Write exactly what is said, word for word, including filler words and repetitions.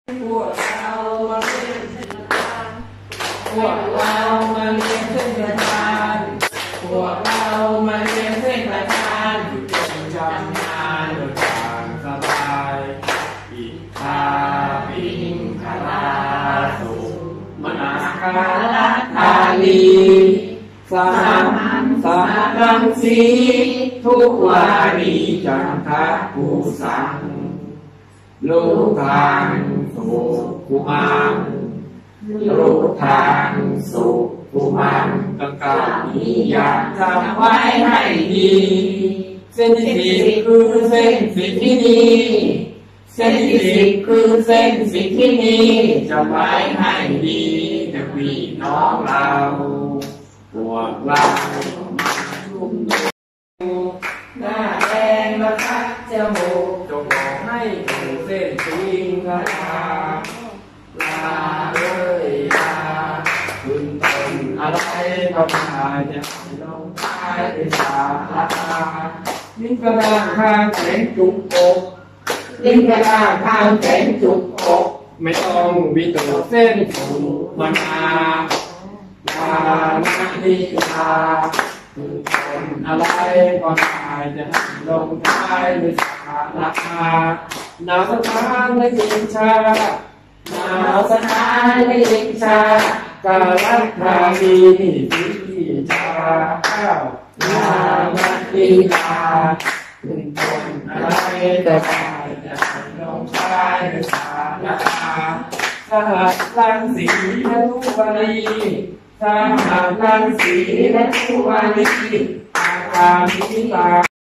พวกเรามาเรียนเส้นทางพวกเรามาเรียนเส้นทางพวกเรามาเรียนเส้นทางที่จำนานโดยทางสบายอิทธาปิงคลาสุมนาคาลธาลีสามสารังสีทุกวารีจันทภูสังลูกทางสุขุมังลูกทางสุขุมังต้องการนี้อยากจำไว้ให้ดีเส้นที่สิบคือเส้นสิทธินีเส้นที่สิบคือเส้นสิทธินีจำไว้ให้ดีแต่พี่น้องเราพวกเราหน้าแดงมาคัดจมูกจงบอกให้ถูกเส้นสิงคาลาลาเอ้ยลาคุณต้นอะไรก็มาจะลงท้ายด้วยสาลาลิ้นกระด้างข้างแข็งจุกอกลิ้นกระด้างข้างแข็งจุกอกไม่ต้องวิตกเส้นผมมานาลานาฬิกาคือคนอะไรก็ได้จะลงท้ายด้วยสาระหนาวสถานในเย็นชาหนาวสถานในเย็นชากาลักาลีที่ชาข้าวนานาฬิกาคือคนอะไรก็ได้จะลงท้ายด้วยสาระสหัสรังสีและทุกวารีสหัสรังสีและทุกวารีอาคามิตา